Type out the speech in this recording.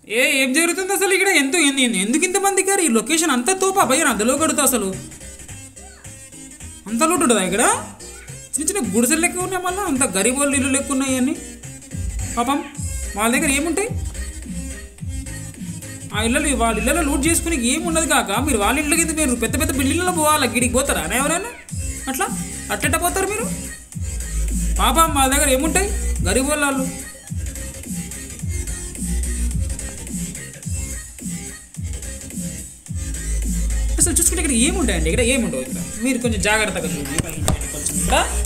ఏం జరుగుతుంది అసలు ఇక్కడ? ఎందుకు ఇంతమంది గారు? ఈ లొకేషన్ అంతా తోపా భయ్య, అందులో కడుతా అసలు అంత లోటు ఉంటుందా ఇక్కడ? చిన్న చిన్న గుడిసెలు లెక్క ఉన్నాయి, మళ్ళీ అంత గరీబ్ వాళ్ళు ఇల్లు లెక్క ఉన్నాయి అన్నీ. పాపం వాళ్ళ దగ్గర ఏముంటాయి? వాళ్ళ ఇళ్ళలో లూట్ చేసుకుని ఏముండదు కాక మీరు వాళ్ళ ఇళ్ళకి మీరు పెద్ద పెద్ద బిల్డింగ్లలో పోవాలి, గిడికి పోతారా అని ఎవరైనా? అట్లా పోతారు మీరు? పాపం వాళ్ళ దగ్గర ఏముంటాయి? గరీబ్ వాళ్ళు. అసలు చూసుకుంటే ఇక్కడ ఏముంటాయండి? ఇక్కడ ఏముండవు. ఇక్కడ మీరు కొంచెం జాగ్రత్తగా చూడండి. కొంచెం ఇక్కడ